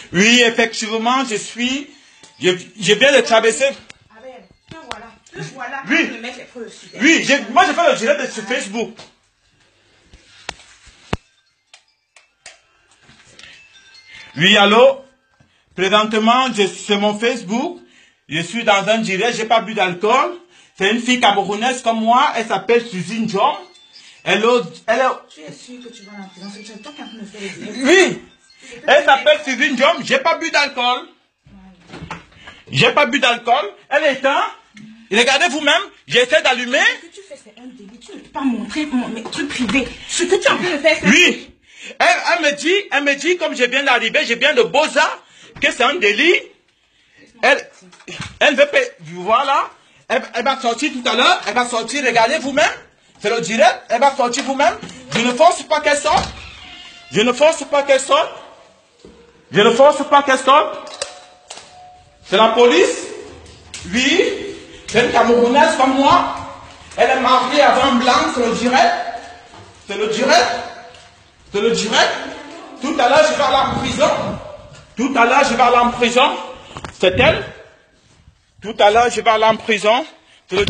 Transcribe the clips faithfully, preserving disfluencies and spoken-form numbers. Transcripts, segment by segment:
Oui, effectivement, je suis... Je, je viens de traverser... Abel, te voilà. Te voilà. Oui. Me mettre les preuves sur tes- Oui, je- moi je fais le direct de- sur Facebook. Oui, allô? Présentement, je suis sur mon Facebook. Je suis dans un direct, j'ai pas bu d'alcool. C'est une fille camerounaise comme moi, elle s'appelle Suzine John. Elle, est- elle est... Tu es sûr que tu vas en prison? C'est toi qui es en train de faire les directs. Oui, elle s'appelle Suzine John, j'ai pas bu d'alcool. J'ai pas bu d'alcool. Elle est éteinte. Regardez vous-même, j'essaie d'allumer. Ce que tu fais, c'est un délit. Tu ne peux pas montrer mon, mes trucs privés. Ce que tu es en train de faire, c'est... Oui. Elle, elle me dit, elle me dit, comme je viens d'arriver, je viens de Beaux-Arts, que c'est un délit. Elle, elle veut payer. Voilà. Elle, elle va sortir tout à l'heure. Elle va sortir, regardez vous-même. C'est le direct. Elle va sortir vous-même. Je ne force pas qu'elle sorte. Je ne force pas qu'elle sorte. Je ne force pas qu'elle sorte. C'est la police. Oui. C'est une Camerounaise comme moi. Elle est mariée avec un blanc, c'est le direct. C'est le direct. C'est le direct. Tout à l'heure, je vais aller en prison. Tout à l'heure, je vais aller en prison. C'est elle. Tout à l'heure, je vais aller en prison. Le...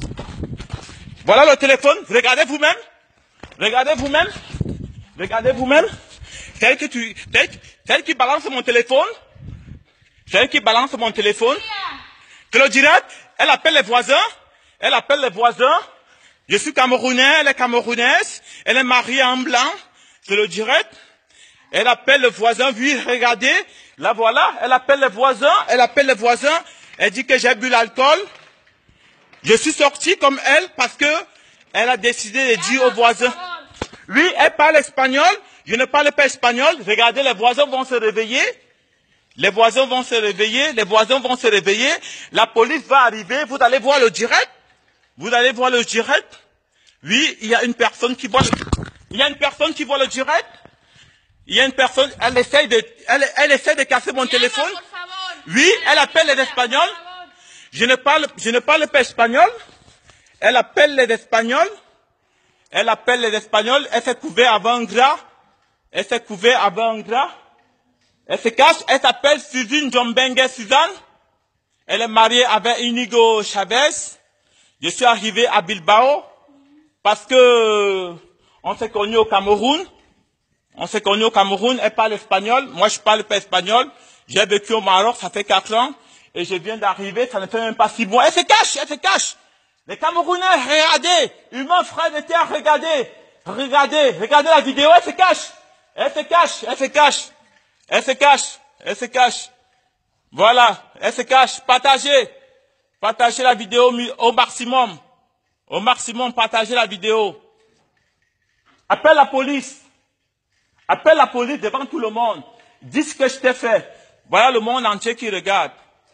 Voilà le téléphone. Regardez vous-même. Regardez vous-même. Regardez vous-même. C'est elle, que tu... c'est elle qui balance mon téléphone. C'est elle qui balance mon téléphone. C'est le direct. Elle appelle les voisins. Elle appelle les voisins. Je suis camerounais, elle est camerounaise. Elle est mariée en blanc. C'est le direct. Elle appelle le voisin. Oui, regardez. Là, voilà. Elle appelle les voisins. Elle appelle les voisins. Elle dit que j'ai bu l'alcool. Je suis sorti comme elle parce que elle a décidé de dire aux voisins. Oui, elle parle espagnol. Je ne parle pas espagnol. Regardez, les voisins vont se réveiller. Les voisins vont se réveiller. Les voisins vont se réveiller. La police va arriver. Vous allez voir le direct. Vous allez voir le direct. Oui, il y a une personne qui voit le, il y a une personne qui voit le direct. Il y a une personne, elle essaie de, elle, elle essaie de casser mon téléphone. Oui, elle appelle les Espagnols. Je ne parle, je ne parle pas espagnol. Elle appelle les Espagnols. Elle appelle les Espagnols. Elle s'est couverte avant un gras. Elle s'est couverte avant un gras. Elle se cache. Elle s'appelle Suzine Jombengue Suzanne. Elle est mariée avec Inigo Chavez. Je suis arrivé à Bilbao parce que on s'est connus au Cameroun. On s'est connus au Cameroun. Elle parle espagnol. Moi, je parle pas espagnol. J'ai vécu au Maroc, ça fait quatre ans. Et je viens d'arriver, ça ne fait même pas six mois. Elle se cache, elle se cache. Les Camerounais, regardez. Humains, frères de terre, regardez. Regardez, regardez la vidéo, elle se cache. Elle se cache, elle se cache. Elle se cache, elle se cache. Voilà, elle se cache. Partagez. Partagez la vidéo au maximum. Au maximum, partagez la vidéo. Appelle la police. Appelle la police devant tout le monde. Dis ce que je t'ai fait. Voilà le monde entier qui regarde.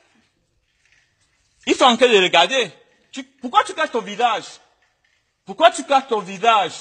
Ils sont en train de regarder. Tu, pourquoi tu caches ton visage? Pourquoi tu caches ton visage?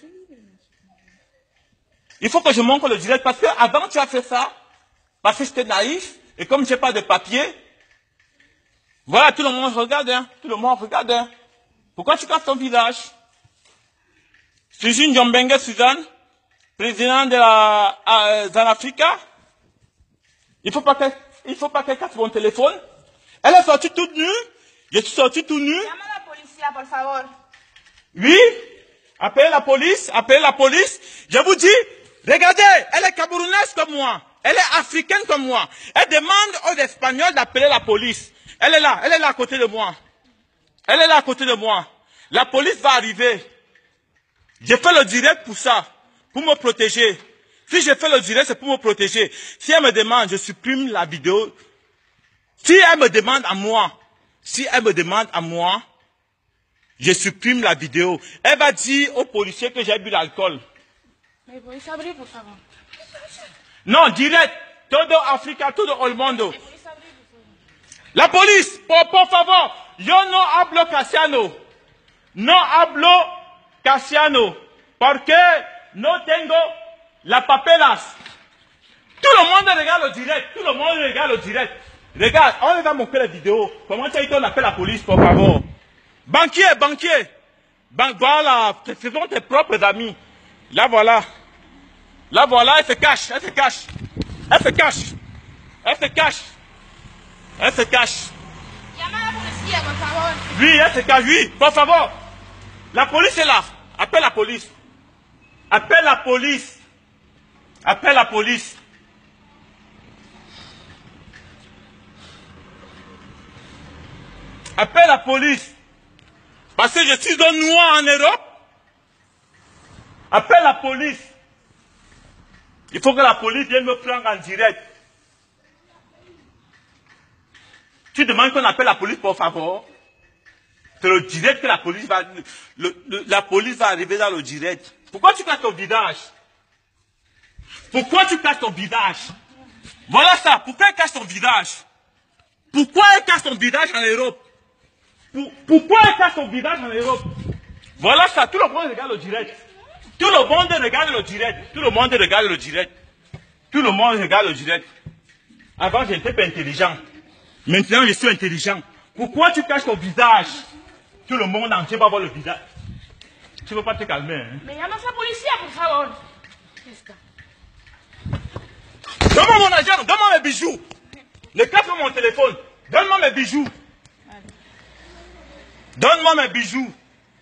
Il faut que je montre le direct parce que avant tu as fait ça, parce que j'étais naïf, et comme j'ai pas de papier, voilà, tout le monde regarde, hein, tout le monde regarde, hein. Pourquoi tu caches ton visage? Suzine Jombengue Suzanne, président de la, euh, Zanafrica. Il faut pas qu'elle, il faut pas qu'elle casse mon téléphone. Elle est sortie toute nue. Je suis sorti tout nu. Llama a la policía, por favor. Oui. Appelez la police. Appelez la police. Je vous dis, regardez, elle est camerounaise comme moi. Elle est africaine comme moi. Elle demande aux Espagnols d'appeler la police. Elle est là. Elle est là à côté de moi. Elle est là à côté de moi. La police va arriver. Je fais le direct pour ça. Pour me protéger. Si je fais le direct, c'est pour me protéger. Si elle me demande, je supprime la vidéo. Si elle me demande à moi, si elle me demande à moi, je supprime la vidéo. Elle va dire aux policiers que j'ai bu l'alcool. ¿Me puedes abrir, por favor? Non, direct. Todo Africa, todo el mundo. ¿Me puedes abrir, por favor? La police, por, por favor. Yo no hablo castellano. No hablo castellano. Porque no tengo las papelas. Tout le monde regarde le direct. Tout le monde regarde le direct. Regarde, on va montrer la vidéo. Comment tu as dit qu'on appelle la police, por favor? Banquier, banquier. Ban voilà, ce sont tes propres amis. Là, voilà. Là, voilà, elle se cache, elle se cache. Elle se cache. Elle se cache. Elle se cache. Llama a la policía, por favor. Oui, elle se cache, oui. Por favor. La police est là. Appelle la police. Appelle la police. Appelle la police. Appelle la police. Parce que je suis un noir en Europe. Appelle la police. Il faut que la police vienne me prendre en direct. Tu demandes qu'on appelle la police, pour favor. C'est le direct que la police va... Le, le, la police va arriver dans le direct. Pourquoi tu caches ton visage? Pourquoi tu caches ton visage? Voilà ça. Pourquoi elle cache ton visage? Pourquoi elle cache ton visage en Europe? Pour, pourquoi elle cache ton visage en Europe? Voilà ça. Tout le monde regarde le direct. Tout le monde regarde le direct. Tout le monde regarde le direct. Tout le monde regarde le direct. Avant, je n'étais pas intelligent. Maintenant, je suis intelligent. Pourquoi tu caches ton visage? Tout le monde entier va voir le visage. Tu ne veux pas te calmer, hein? Me llamas a la policía, por favor. Donne-moi mon argent, donne-moi mes bijoux. Ne casse pas mon téléphone. Donne-moi mes bijoux. Donne-moi mes bijoux.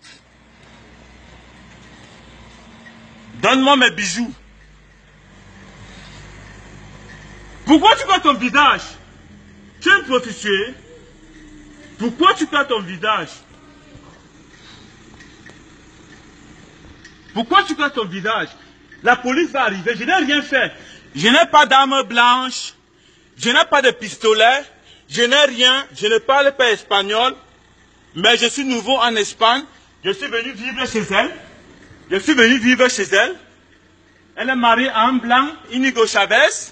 Donne-moi mes bijoux. Pourquoi tu caches ton visage? Tu es un prostitué. Pourquoi tu caches ton visage? Pourquoi tu caches ton visage? La police va arriver. Je n'ai rien fait. Je n'ai pas d'arme blanche. Je n'ai pas de pistolet. Je n'ai rien. Je ne parle pas espagnol. Mais je suis nouveau en Espagne. Je suis venu vivre chez elle. Je suis venu vivre chez elle. Elle est mariée à un blanc, Inigo Chavez.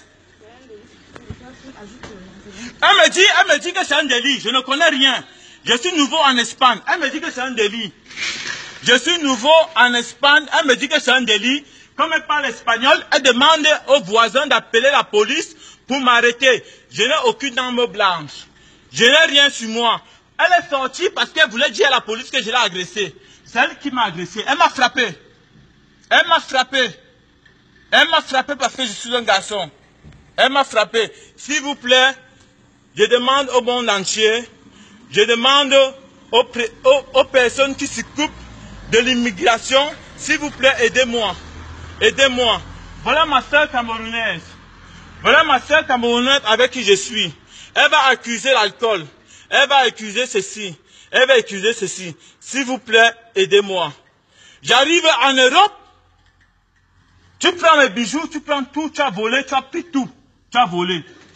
Elle me dit, elle me dit que c'est un délit. Je ne connais rien. Je suis nouveau en Espagne. Elle me dit que c'est un délit. Je suis nouveau en Espagne. Elle me dit que c'est un délit. Comme elle parle espagnol, elle demande aux voisins d'appeler la police pour m'arrêter. Je n'ai aucune arme blanche. Je n'ai rien sur moi. Elle est sortie parce qu'elle voulait dire à la police que je l'ai agressée. C'est elle qui m'a agressé. Elle m'a frappé. Elle m'a frappé. Elle m'a frappé parce que je suis un garçon. Elle m'a frappé. S'il vous plaît, je demande au monde entier, je demande aux, aux, aux personnes qui s'occupent de l'immigration, s'il vous plaît, aidez-moi. Aidez-moi. Voilà ma soeur camerounaise. Voilà ma soeur camerounaise avec qui je suis. Elle va accuser l'alcool. Elle va accuser ceci. Elle va accuser ceci. S'il vous plaît, aidez-moi. J'arrive en Europe. Tu prends mes bijoux, tu prends tout, tu as volé, tu as pris tout. Tu as volé.